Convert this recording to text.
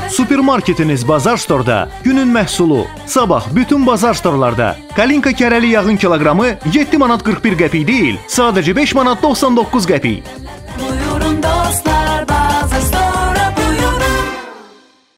Supermarketiniz Bazar Store'da günün məhsulu. Sabah bütün Bazar Store'larda Kalinka kərəli yağın kiloqramı 7 manat 41 qəpik deyil, sadəcə 5 manat 99 qəpik.